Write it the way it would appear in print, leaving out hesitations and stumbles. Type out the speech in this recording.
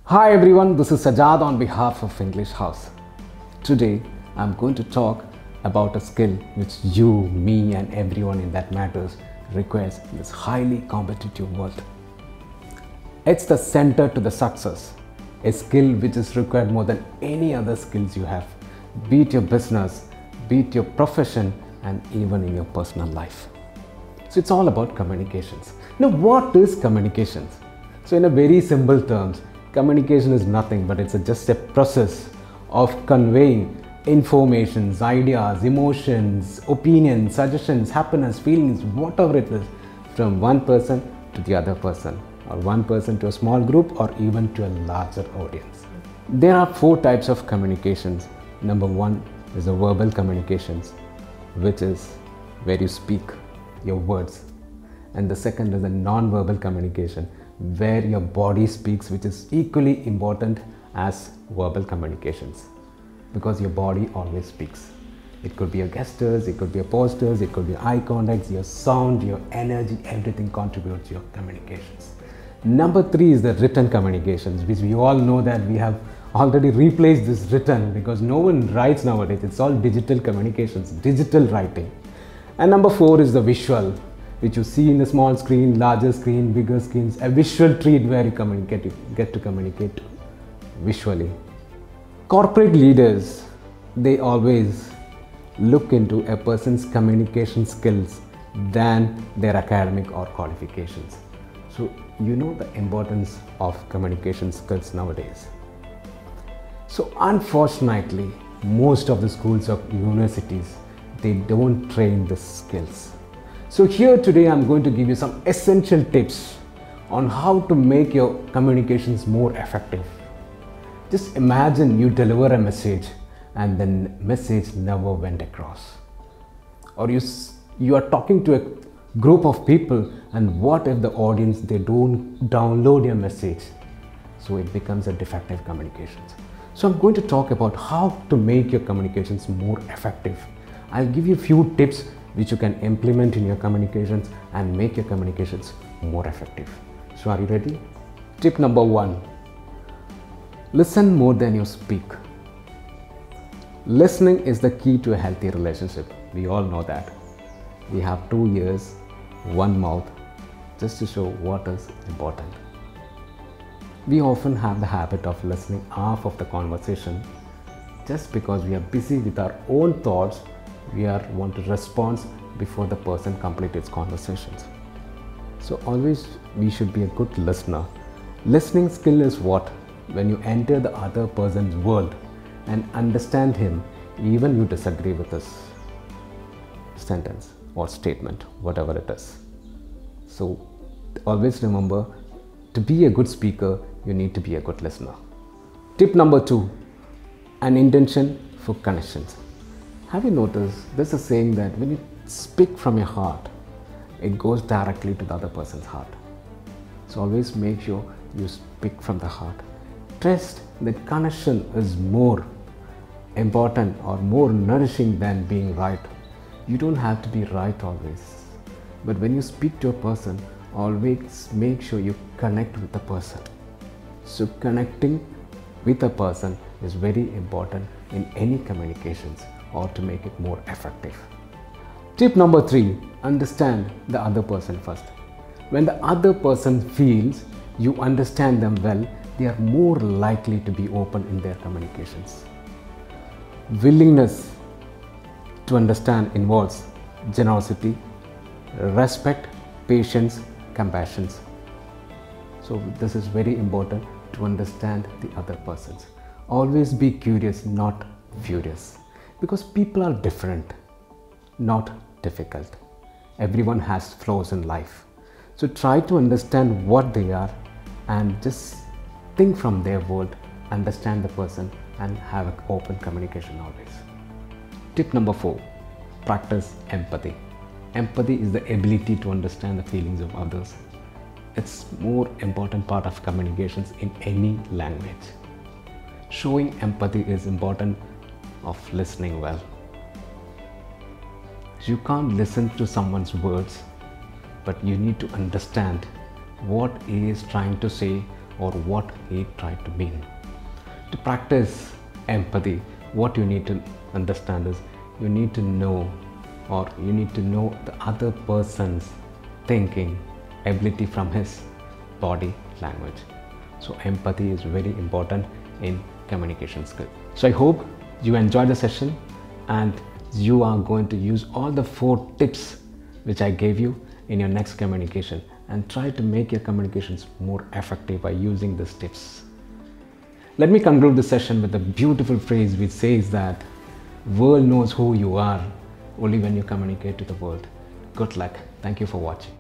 Hi everyone, this is Sajad on behalf of English House. Today I'm going to talk about a skill which you, me and everyone in that matters requires in this highly competitive world. It's the center to the success, a skill which is required more than any other skills you have, be it your business, be it your profession and even in your personal life. So it's all about communications. Now what is communications? So in a very simple terms, communication is nothing but it's just a process of conveying informations, ideas, emotions, opinions, suggestions, happiness, feelings, whatever it is, from one person to the other person, or one person to a small group, or even to a larger audience. There are 4 types of communications. Number 1 is the verbal communications, which is where you speak your words. And the second is the non-verbal communication, where your body speaks, which is equally important as verbal communications, because your body always speaks. It could be your gestures, it could be your postures, it could be eye contacts, your sound, your energy, everything contributes to your communications. Number 3 is the written communications, which we all know that we have already replaced this written because no one writes nowadays. It's all digital communications, digital writing. And number 4 is the visual, which you see in the small screen, larger screen, bigger screens, a visual treat where you get to communicate visually. Corporate leaders, they always look into a person's communication skills than their academic or qualifications. So you know the importance of communication skills nowadays. So unfortunately, most of the schools or universities, they don't train the skills. So here today I'm going to give you some essential tips on how to make your communications more effective. Just imagine you deliver a message and the message never went across. Or you are talking to a group of people, and what if the audience, they don't download your message? So it becomes a defective communications. So I'm going to talk about how to make your communications more effective. I'll give you a few tips which you can implement in your communications and make your communications more effective. So are you ready? Tip number 1, listen more than you speak. Listening is the key to a healthy relationship. We all know that. We have 2 ears, 1 mouth, just to show what is important. We often have the habit of listening half of the conversation just because we are busy with our own thoughts. We want to respond before the person completes its conversations. So always we should be a good listener. Listening skill is what? When you enter the other person's world and understand him, even you disagree with his sentence or statement, whatever it is. So always remember, to be a good speaker, you need to be a good listener. Tip number 2, an intention for connections. Have you noticed there's a saying that when you speak from your heart, it goes directly to the other person's heart. So always make sure you speak from the heart. Trust that connection is more important or more nourishing than being right. You don't have to be right always. But when you speak to a person, always make sure you connect with the person. So connecting with a person is very important in any communications, or to make it more effective. Tip number 3, understand the other person first. When the other person feels you understand them well, they are more likely to be open in their communications. Willingness to understand involves generosity, respect, patience, compassion. So this is very important to understand the other persons. Always be curious, not furious. Because people are different, not difficult. Everyone has flaws in life. So try to understand what they are and just think from their world, understand the person and have an open communication always. Tip number 4, practice empathy. Empathy is the ability to understand the feelings of others. It's more important part of communications in any language. Showing empathy is important of listening well. You can't listen to someone's words, but you need to understand what he is trying to say or what he tried to mean. To practice empathy, what you need to understand is you need to know the other person's thinking ability from his body language. So empathy is very important in communication skill. So I hope you enjoyed the session and you are going to use all the 4 tips which I gave you in your next communication and try to make your communications more effective by using these tips. Let me conclude this session with a beautiful phrase which says that world knows who you are only when you communicate to the world. Good luck. Thank you for watching.